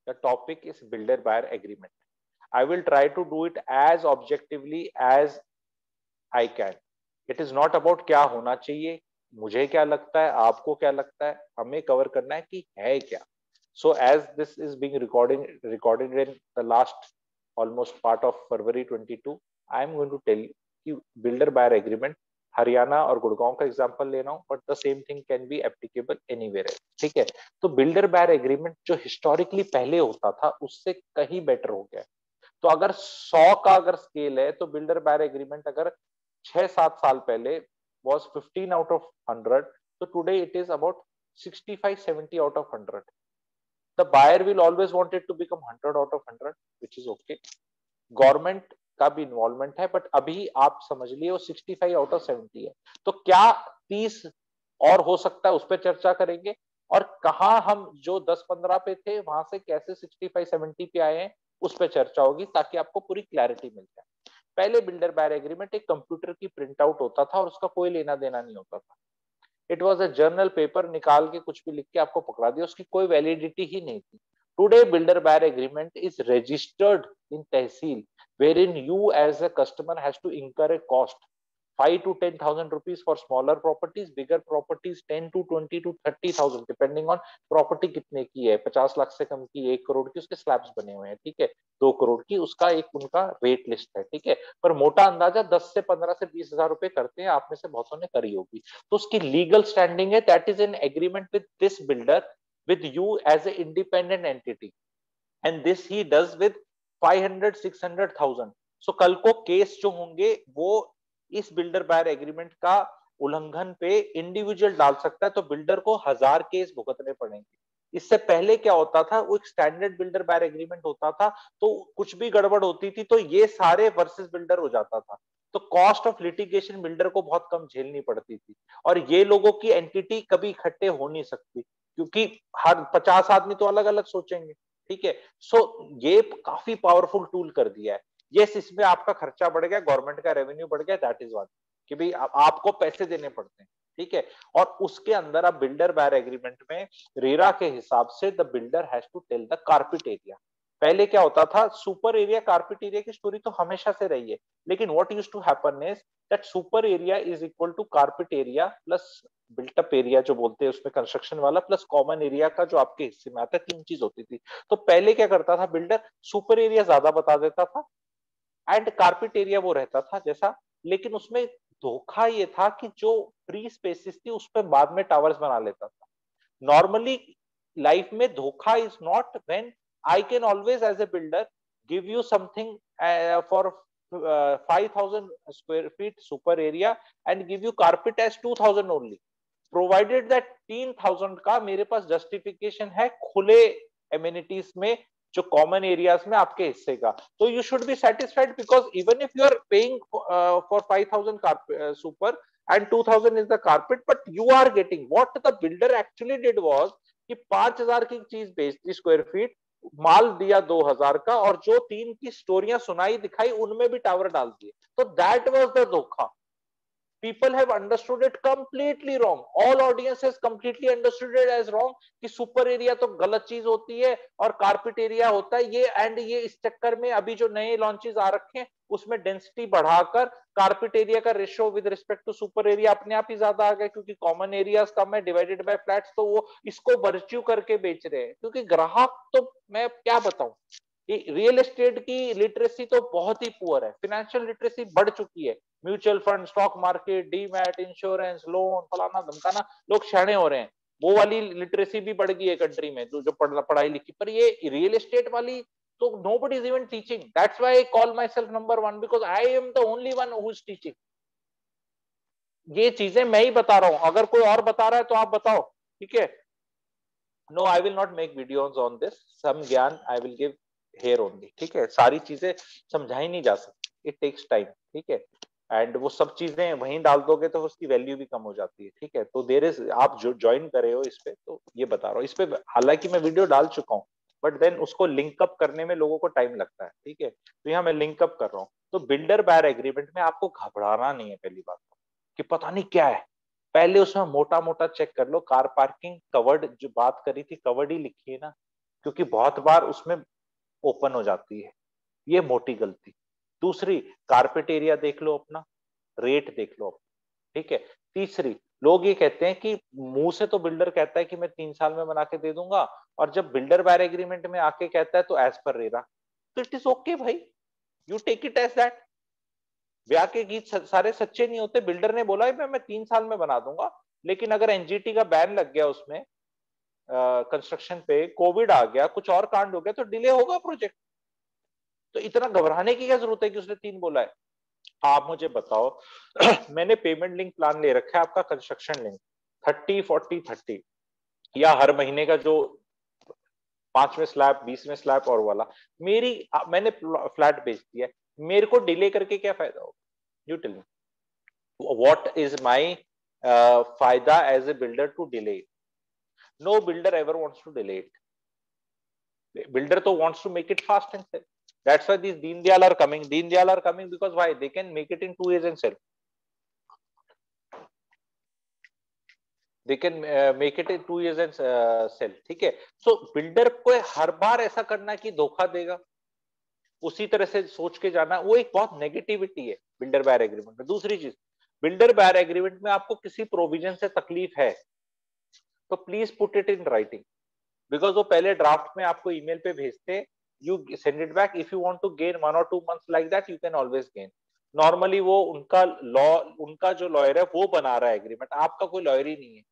The topic is builder buyer agreement. I will try to do it as objectively as I can. It is not about क्या होना चाहिए, मुझे क्या लगता है, आपको क्या लगता है, हमें कवर करना है कि है क्या. So as this is being recorded in the last almost part of February 22, I am going to tell you कि builder buyer agreement हरियाणा और गुड़गांव का एग्जांपल ले रहा हूँ, but the same thing can be applicable anywhere. ठीक है. तो builder buyer agreement जो हिस्टोरिकली पहले होता था उससे कहीं बेटर हो गया. तो अगर 100 का अगर स्केल है तो बिल्डर बायर एग्रीमेंट अगर 6-7 साल पहले was 15 out of 100, so today it is about 65-70 out of 100. The buyer will always want it to become 100 out of 100, which is okay. Government का भी इन्वॉल्वमेंट है, बट अभी आप समझ लिए वो 65 आउट ऑफ 70 है. तो क्या 30 और हो सकता है, उस पर चर्चा करेंगे. और कहा हम जो 10-15 पे थे वहां से कैसे 65-70 पे आए हैं उस पर चर्चा होगी, ताकि आपको पूरी क्लैरिटी मिल जाए. पहले बिल्डर बायर एग्रीमेंट एक कंप्यूटर की प्रिंट आउट होता था और उसका कोई लेना देना नहीं होता था. It was a journal paper, निकाल के कुछ भी लिख के आपको पकड़ा दिया, उसकी कोई वैलिडिटी ही नहीं थी. Today builder buyer agreement is registered in tehsil, wherein you as a customer has to incur a cost 5 to 10,000 rupees for smaller properties, bigger properties 10 to 20 to 30,000 depending on property कितने की है. 50 लाख से कम की, 1 करोड़ की, उसके स्लैब्स बने हुए हैं. ठीक है. 2 करोड़ की, उसका एक उनका रेट लिस्ट है. ठीक है. पर मोटा अंदाजा 10 से 15 से 20 हजार रुपए करते हैं. आप में से बहुतों ने करी होगी. तो उसकी लीगल स्टैंडिंग है, that is an agreement with this builder with you as an independent entity, and this he does with 500-600,000. So कल को केस जो होंगे वो इस बिल्डर बायर एग्रीमेंट का उल्लंघन पे इंडिविजुअल डाल सकता है, तो बिल्डर को 1000 केस भुगतने पड़ेंगे. इससे पहले क्या होता था, वो एक स्टैंडर्ड बिल्डर बायर एग्रीमेंट होता था, तो कुछ भी गड़बड़ होती थी तो ये सारे वर्सेस बिल्डर हो जाता था. तो कॉस्ट ऑफ लिटिगेशन बिल्डर को बहुत कम झेलनी पड़ती थी. और ये लोगों की एंटिटी कभी इकट्ठे हो नहीं सकती, क्योंकि हर 50 आदमी तो अलग अलग सोचेंगे. ठीक है. सो ये काफी पावरफुल टूल कर दिया है. यस, इसमें आपका खर्चा बढ़ गया, गवर्नमेंट का रेवेन्यू बढ़ गया, दैट इज वन, कि भाई आपको पैसे देने पड़ते हैं. ठीक है. और उसके अंदर अब बिल्डर बायर एग्रीमेंट में रेरा के हिसाब से the builder has to tell the carpet area. पहले क्या होता था, सुपर एरिया कारपेट एरिया की स्टोरी तो हमेशा से रही है, लेकिन what used to happen is that super area is equal to carpet area plus built up area जो बोलते हैं उसमें कंस्ट्रक्शन वाला, प्लस कॉमन एरिया का जो आपके हिस्से में आता है. 3 चीज होती थी. तो पहले क्या करता था बिल्डर, सुपर एरिया ज्यादा बता देता था एंड कारपेट एरिया वो रहता था जैसा. लेकिन उसमें धोखा ये था कि जो फ्री स्पेसिस थी उस पर बाद में टावर्स बना लेता था. नॉर्मली लाइफ में धोखा is not when I can always as a builder give you something for 5,000 square feet super area and give you carpet as 2,000 only, provided that 3,000 का मेरे पास जस्टिफिकेशन है खुले एमिनिटीज में, जो कॉमन एरियाज में आपके हिस्से का. तो you should be satisfied, because even if you are paying for 5,000 super and 2,000 is the carpet, but you are getting what the builder actually did was कि 5,000 की चीज बेचती स्क्वायर फीट, माल दिया 2,000 का, और जो 3 की स्टोरियां सुनाई दिखाई उनमें भी टावर डाल दिए. तो दैट वाज द धोखा. People have understood it completely wrong. All audience has completely understood it as wrong कि सुपर एरिया तो गलत चीज होती है और कारपेट एरिया होता है ये. एंड ये इस चक्कर में अभी जो नए लॉन्चेस आ रखे हैं उसमें डेंसिटी बढ़ाकर कारपेट एरिया का ratio with respect to super area अपने आप ही ज्यादा आ गया, क्योंकि कॉमन एरियाज कम है डिवाइडेड बाय फ्लैट्स, तो वो इसको वर्च्यू करके बेच रहे हैं. क्योंकि ग्राहक तो मैं क्या बताऊं, रियल एस्टेट की लिटरेसी तो बहुत ही पुअर है, फाइनेंशियल लिटरेसी बढ़ चुकी है. Mutual fund, stock market, demat, insurance, loan, फलाना धमकाना, लोग शाणे हो रहे हैं. वो वाली लिटरेसी भी बढ़ गई है कंट्री में, जो पढ़ाई लिखी. पर ये रियल एस्टेट वाली तो nobody is even teaching. That's why I call myself number one, because I am the only one who is teaching. ये चीजें मैं ही बता रहा हूं, अगर कोई और बता रहा है तो आप बताओ. ठीक है. No, I will not make videos on this. Some ज्ञान I will give here only. ठीक है. सारी चीजें समझाई नहीं जा सकती, इट टेक्स टाइम. ठीक है. एंड वो सब चीजें वहीं डाल दोगे तो उसकी वैल्यू भी कम हो जाती है. ठीक है. तो देर इज, आप जो ज्वाइन करे हो इस पे, तो ये बता रहा हूँ. इस पे हालांकि मैं वीडियो डाल चुका हूँ, बट देन उसको लिंकअप करने में लोगों को टाइम लगता है. ठीक है. तो यहाँ मैं लिंकअप कर रहा हूँ. तो बिल्डर बायर एग्रीमेंट में आपको घबराना नहीं है. पहली बात कि पता नहीं क्या है, पहले उसमें मोटा मोटा चेक कर लो. कार पार्किंग कवर्ड, जो बात करी थी कवर्ड ही लिखी है ना, क्योंकि बहुत बार उसमें ओपन हो जाती है, ये मोटी गलती। दूसरी, कारपेट एरिया देख लो अपना, रेट देख लो अपना, ठीक है। तीसरी, लोग ये कहते हैं कि मुंह से तो बिल्डर कहता है कि मैं 3 साल में बना के दे दूंगा, और जब बिल्डर बायर एग्रीमेंट में आके कहता है तो एज पर रेरा, तो इट इज ओके भाई, you take it as that. ब्याह के गीत सारे सच्चे नहीं होते। बिल्डर ने बोला है मैं 3 साल में बना दूंगा, लेकिन अगर एनजीटी का बैन लग गया उसमें कंस्ट्रक्शन पे, कोविड आ गया, कुछ और कांड हो गया, तो डिले होगा प्रोजेक्ट। तो इतना घबराने की क्या जरूरत है कि उसने 3 बोला है। आप मुझे बताओ मैंने पेमेंट लिंक प्लान ले रखा है आपका, कंस्ट्रक्शन लिंक 30-40-30, या हर महीने का जो 5वें स्लैब, 20वें स्लैब और वाला, मैंने फ्लैट बेच दिया, मेरे को डिले करके क्या फायदा होगा? You tell me, what is my फायदा as a builder to delay? No builder ever wants to delay it. Builder तो wants to make it fast and sell. That's why these Deen Dayal are coming. Deen Dayal are coming because why? They can make it in 2 years and sell. They can make it in 2 years and sell. ठीक है। So builder को हर बार ऐसा करना कि धोखा देगा, उसी तरह से सोच के जाना, वो एक बहुत नेगेटिविटी है बिल्डर बायर एग्रीमेंट में। दूसरी चीज, बिल्डर बायर एग्रीमेंट में आपको किसी प्रोविजन से तकलीफ है तो please put it in writing, because वो पहले ड्राफ्ट में आपको ईमेल पे भेजते, you send it back, if you want to gain 1 or 2 months like that, you can always gain. Normally वो उनका लॉ, उनका जो लॉयर है वो बना रहा है एग्रीमेंट, आपका कोई लॉयर ही नहीं है,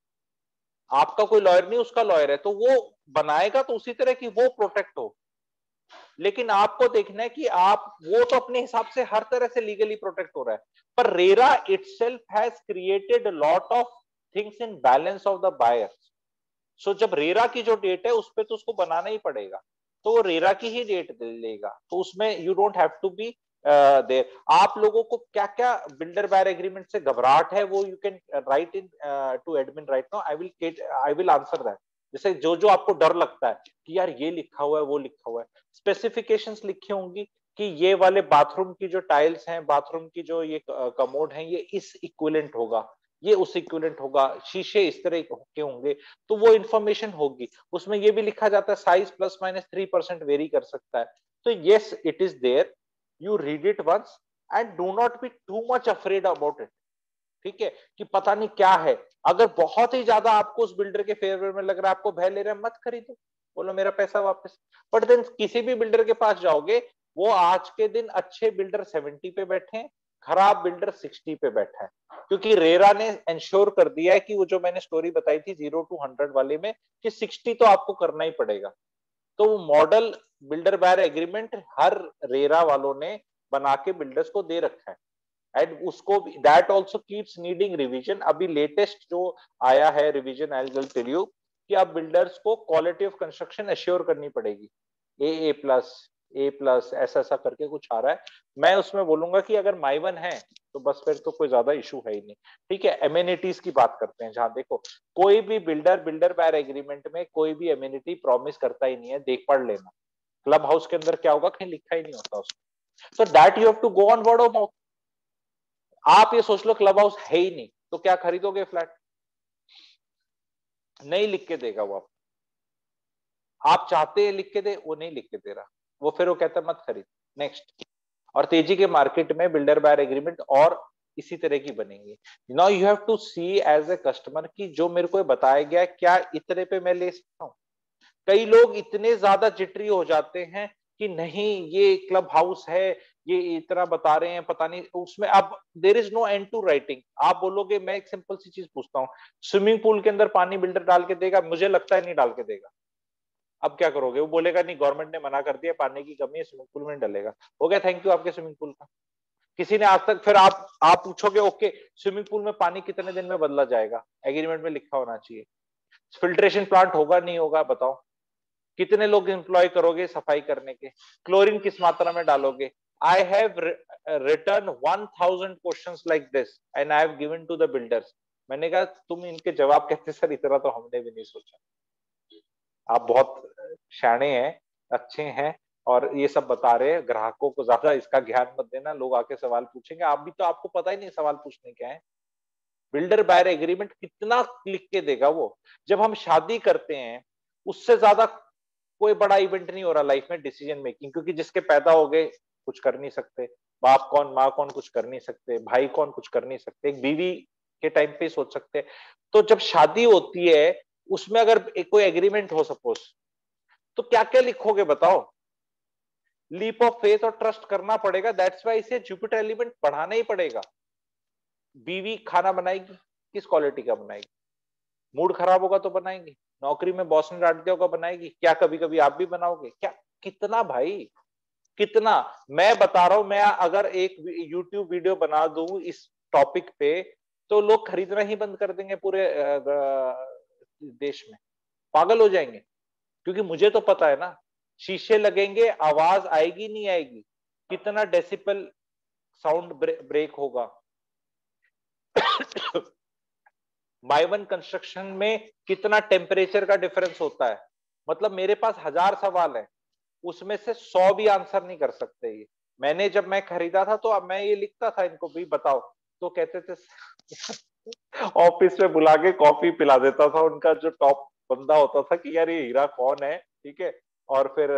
आपका कोई लॉयर नहीं, उसका लॉयर है, तो वो बनाएगा तो उसी तरह की वो प्रोटेक्ट हो। लेकिन आपको देखना है कि आप, वो तो अपने हिसाब से हर तरह से लीगली प्रोटेक्ट हो रहा है, पर RERA itself has created lot of things in balance of the buyers. So जब रेरा की जो डेट है उस पर तो उसको बनाना ही पड़ेगा, तो वो रेरा की ही डेट लेगा, तो उसमें you don't have to be there. आप लोगों को क्या क्या बिल्डर बायर एग्रीमेंट से घबराहट है, वो you can write in to admin right now, I will answer that. जैसे जो जो आपको डर लगता है कि यार ये लिखा हुआ है, वो लिखा हुआ है, स्पेसिफिकेशंस लिखी होंगी कि ये वाले बाथरूम की जो टाइल्स हैं, बाथरूम की जो ये कमोड है, ये इस इक्विवेलेंट होगा, ये उस इक्विवेलेंट होगा, शीशे इस तरह के होंगे, तो वो इंफॉर्मेशन होगी। उसमें ये भी लिखा जाता है साइज +-3% वेरी कर सकता है। तो yes, it is there, you read it once and do not be too much afraid about it. ठीक है, कि पता नहीं क्या है। अगर बहुत ही ज्यादा आपको उस बिल्डर के फेवर में लग रहा है, आपको भय ले रहा है, मत खरीदो, बोलो मेरा पैसा वापस। बट देन किसी भी बिल्डर के पास जाओगे, वो आज के दिन अच्छे बिल्डर 70 पे बैठे हैं, खराब बिल्डर 60 पे बैठा है, क्योंकि रेरा ने इंश्योर कर दिया है कि वो जो मैंने स्टोरी बताई थी 0 to 100 वाले में, कि 60 तो आपको करना ही पड़ेगा। तो वो मॉडल बिल्डर बायर एग्रीमेंट हर रेरा वालों ने बना के बिल्डर्स को दे रखा है, एंड उसको that also keeps needing revision. अभी लेटेस्ट जो आया है revision, I will tell you, कि अब बिल्डर्स को क्वालिटी ऑफ कंस्ट्रक्शन एश्योर करनी पड़ेगी, A+, ऐसा ऐसा करके कुछ आ रहा है। मैं उसमें बोलूंगा कि अगर माइवन है तो बस फिर तो कोई ज्यादा इशू है ही नहीं। ठीक है, एमिनिटीज की बात करते हैं, जहां देखो कोई भी बिल्डर बायर एग्रीमेंट में कोई भी एमिनिटी प्रॉमिस करता ही नहीं है, देख पढ़ लेना। क्लब हाउस के अंदर क्या होगा, कहीं लिखा ही नहीं होता उसमें, so that you have to go on word of mouth. आप ये सोच लो क्लब हाउस है ही नहीं, तो क्या खरीदोगे फ्लैट? नहीं लिख के देगा वो। आप चाहते हैं लिख के दे, वो नहीं लिख के दे रहा, वो फिर वो कहता मत खरीद, नेक्स्ट। और तेजी के मार्केट में बिल्डर बायर एग्रीमेंट और इसी तरह की बनेंगी। Now you have to see as a customer कि जो मेरे को बताया गया क्या इतने पे मैं ले सकता हूँ। कई लोग इतने ज्यादा जिटरी हो जाते हैं कि नहीं ये क्लब हाउस है, ये इतना बता रहे हैं, पता नहीं उसमें। अब there is no end to writing. आप बोलोगे, मैं एक सिंपल सी चीज पूछता हूँ, स्विमिंग पूल के अंदर पानी बिल्डर डाल के देगा? मुझे लगता है नहीं डाल के देगा। अब क्या करोगे? वो बोलेगा नहीं, गवर्नमेंट ने मना कर दिया, पानी की कमी है, स्विमिंग पूल में डलेगा। हो गया, थैंक यू आपके स्विमिंग पूल का। किसी ने आज तक, फिर आप पूछोगे ओके स्विमिंग पूल में पानी कितने दिन में बदला जाएगा? एग्रीमेंट में लिखा होना चाहिए। फिल्ट्रेशन प्लांट होगा नहीं होगा बताओ? कितने लोग एम्प्लॉय करोगे सफाई करने के? क्लोरीन किस मात्रा में डालोगे? I have written 1000 questions like this and I have given to the builders. मैंने कहा तुम इनके जवाब कहते सर, इतना तो हमने भी नहीं सोचा। आप बहुत शाणे हैं, अच्छे हैं, और ये सब बता रहे हैं। ग्राहकों को ज्यादा इसका ज्ञान मत देना, लोग आके सवाल पूछेंगे, आप भी तो, आपको पता ही नहीं सवाल पूछने क्या है। बिल्डर बायर एग्रीमेंट कितना लिख के देगा वो? जब हम शादी करते हैं उससे ज्यादा कोई बड़ा इवेंट नहीं हो रहा लाइफ में डिसीजन मेकिंग, क्योंकि जिसके पैदा हो गए कुछ कर नहीं सकते, बाप कौन माँ कौन कुछ कर नहीं सकते, भाई कौन कुछ कर नहीं सकते, एक बीवी के टाइम पे ही सोच सकते हैं। तो जब शादी होती है उसमें अगर कोई एग्रीमेंट हो सपोज, तो क्या क्या लिखोगे बताओ? लीप ऑफ फेथ और ट्रस्ट करना पड़ेगा, दैट्स वाई इसे जुपिटर एलिमेंट बढ़ाना ही पड़ेगा। बीवी खाना बनाएगी, किस क्वालिटी का बनाएगी? मूड खराब होगा तो बनाएंगे, नौकरी में बॉस ने डांट दिया होगा बनाएगी, क्या कभी कभी आप भी बनाओगे क्या? कितना भाई, कितना? मैं बता रहा हूं, मैं अगर एक YouTube वीडियो बना दूं इस टॉपिक पे तो लोग खरीदना ही बंद कर देंगे पूरे देश में, पागल हो जाएंगे। क्योंकि मुझे तो पता है ना, शीशे लगेंगे आवाज आएगी नहीं आएगी, कितना डेसिबल साउंड ब्रेक होगा। माइवन कंस्ट्रक्शन में कितना टेम्परेचर का डिफरेंस होता है। मतलब मेरे पास 1000 सवाल है, उसमें से 100 भी आंसर नहीं कर सकते ये। मैंने जब मैं खरीदा था तो अब मैं ये लिखता था इनको भी बताओ, तो कहते थे ऑफिस में बुला के कॉफी पिला देता था उनका जो टॉप बंदा होता था कि यार ये हीरा कौन है, ठीक है। और फिर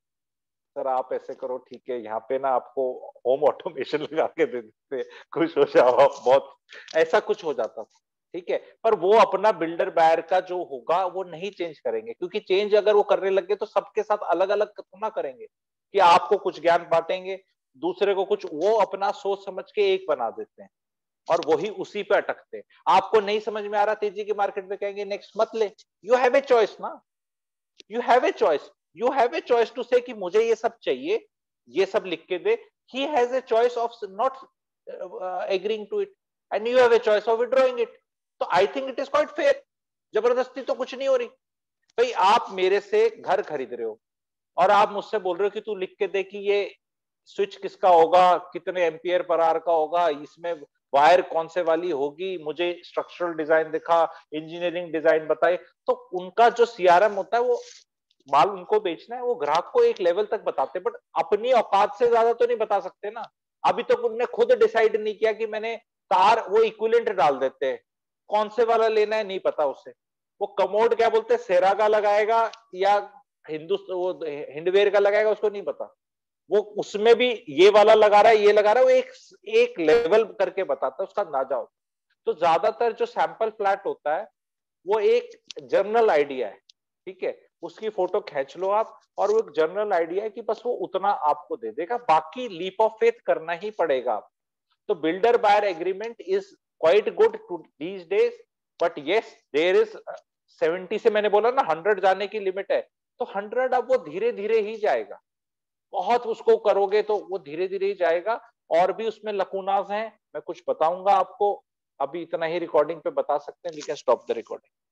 सर आप ऐसे करो, ठीक है, यहाँ पे ना आपको होम ऑटोमेशन लगा के दे देते, खुश हो जाओ आप बहुत, ऐसा कुछ हो जाता था, ठीक है। पर वो अपना बिल्डर बायर का जो होगा वो नहीं चेंज करेंगे, क्योंकि चेंज अगर वो करने लगे तो सबके साथ अलग अलग ना करेंगे कि आपको कुछ ज्ञान बांटेंगे, दूसरे को कुछ, वो अपना सोच समझ के एक बना देते हैं और वही उसी पे अटकते हैं। आपको नहीं समझ में आ रहा तेजी के मार्केट में, कहेंगे नेक्स्ट मत ले। यू हैव ए चॉइस ना, you have a choice, you have a choice to say कि मुझे ये सब चाहिए, ये सब लिख के दे। He has a choice of not agreeing to it and you have a choice of withdrawing it. तो I think it is quite fair. जबरदस्ती तो कुछ नहीं हो रही। भाई आप मेरे से घर खरीद रहे हो और आप मुझसे बोल रहे हो कि तू लिख के दे कि ये स्विच किसका होगा, कितने एम्पियर पर आवर का होगा, इसमें वायर कौन से वाली होगी, मुझे स्ट्रक्चरल डिजाइन दिखा, इंजीनियरिंग डिजाइन बताए। तो उनका जो सीआरएम होता है वो माल उनको बेचना है, वो ग्राहक को एक लेवल तक बताते, बट अपनी औकात से ज्यादा तो नहीं बता सकते ना। अभी तक तो उनने खुद डिसाइड नहीं किया कि मैंने तार, वो इक्विवेलेंट डाल देते हैं, कौन से वाला लेना है नहीं पता उसे। वो कमोड क्या बोलते हैं, सेरा का लगाएगा या वो हिंडवेयर का लगाएगा, उसको नहीं पता। वो उसमें भी ये वाला लगा रहा है, ये लगा रहा है, वो एक एक लेवल करके बताता है, उसका अंदाजा होता है। तो ज्यादातर जो सैंपल फ्लैट होता है वो एक जनरल आइडिया है, ठीक है, उसकी फोटो खींच लो आप, और वो एक जनरल आइडिया है कि बस वो उतना आपको दे देगा, बाकी लीप ऑफ फेथ करना ही पड़ेगा। तो builder buyer agreement is quite good to these days, but yes there is 70 से मैंने बोला ना 100 जाने की लिमिट है, तो 100 अब वो धीरे धीरे ही जाएगा। बहुत उसको करोगे तो वो धीरे धीरे ही जाएगा। और भी उसमें लकूनाज हैं, मैं कुछ बताऊंगा आपको, अभी इतना ही रिकॉर्डिंग पे बता सकते हैं, we can stop the recording.